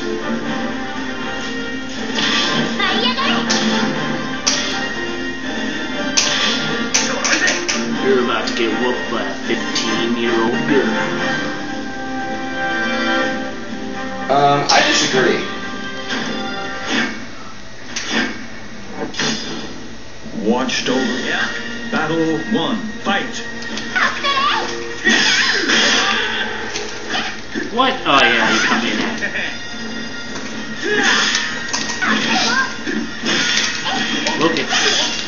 You're about to get whooped by a 15-year-old girl. I disagree. Watched over. Yeah. Battle 1. Fight. What? Oh yeah, you come in at it. Look at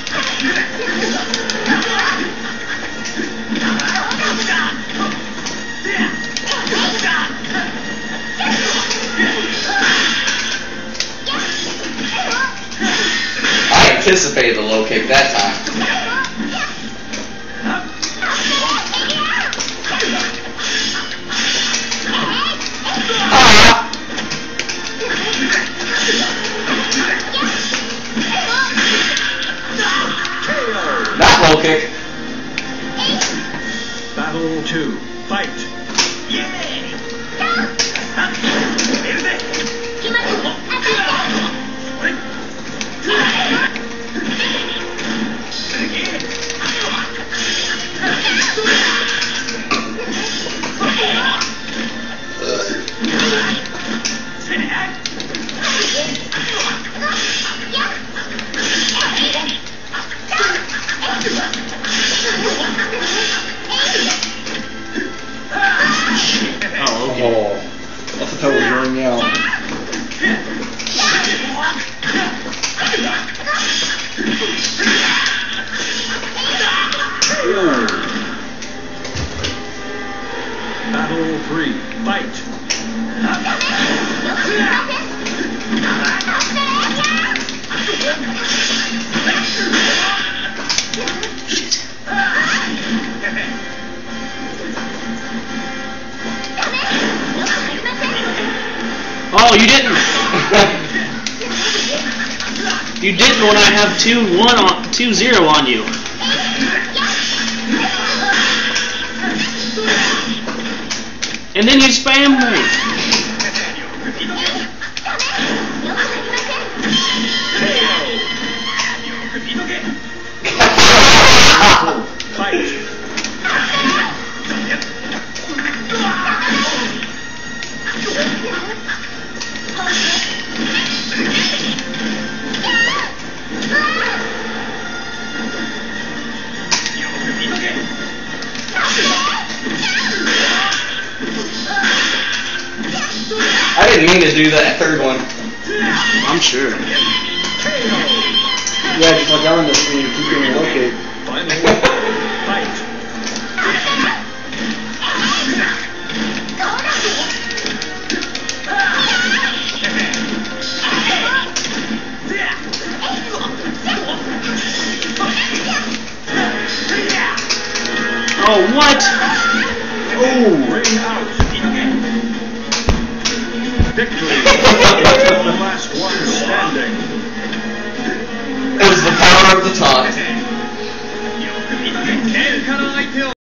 I anticipated the low kick that time. Not low kick. Battle 2. Fight. oh, okay. Oh, I thought that was running out. Battle 3. Fight. Oh, you didn't. You didn't when I have 2-0 on you. And then you spam me. Fight. I didn't mean to do that third one. I'm sure. Yeah, just like on this when you keep getting low kick. Final fight. Oh, what? Oh, ring out. Victory. Last one standing. It was the power of the taunt.